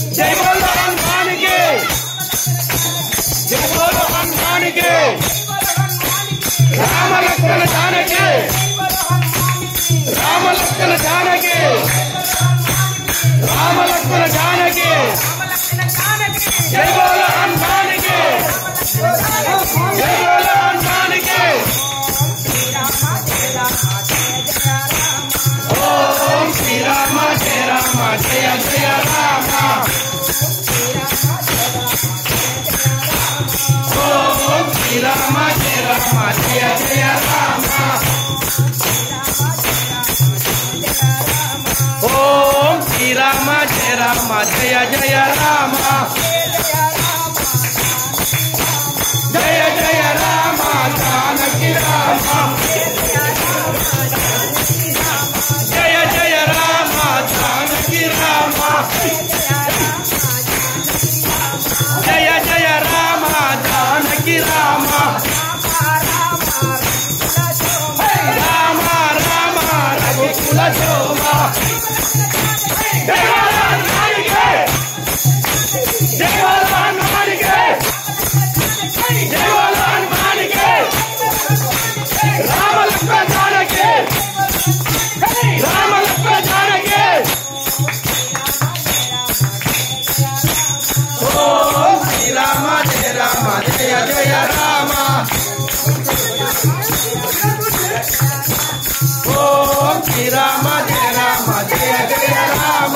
जय बोलो हनुमान के, जय बोलो हनुमान के, राम लक्ष्मण जानकी, राम लक्ष्मण जानकी, राम लक्ष्मण जानकी, जय बोलो हनुमान के, जय बोलो हनुमान के। ओम श्री राम जय राम जय जय राम, ओम श्री राम जय राम जय जय राम, ओम श्री राम जय राम जय जय राम, जय जय राम जानकी राम, जय जय राम जानकी राम, जय जय राम जानकी राम, राम राम रघुकुल शोभा, जय बोलो हनुमान के, जय बोलो हनुमान के, जय बोलो हनुमान के, राम लक्ष्मण जानकी, राम लक्ष्मण जानकी, ओम श्री राम जय जय राम, ओम श्री राम जय जय राम,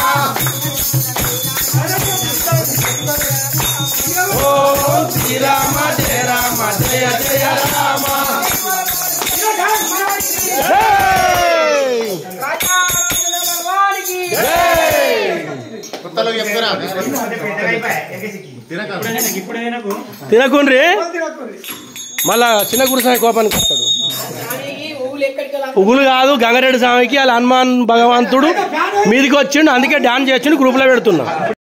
ओम श्री राम जय जय राम। తినకుండ్రి మళ్ళా చిన్న గురుసామి కోపానికి వస్తాడు. ఉగులు కాదు గంగారెడ్డి స్వామికి వాళ్ళ హనుమాన్ భగవంతుడు మీదికి వచ్చిండు, అందుకే డాన్స్ చేసిండు, గ్రూప్ లో పెడుతున్నా.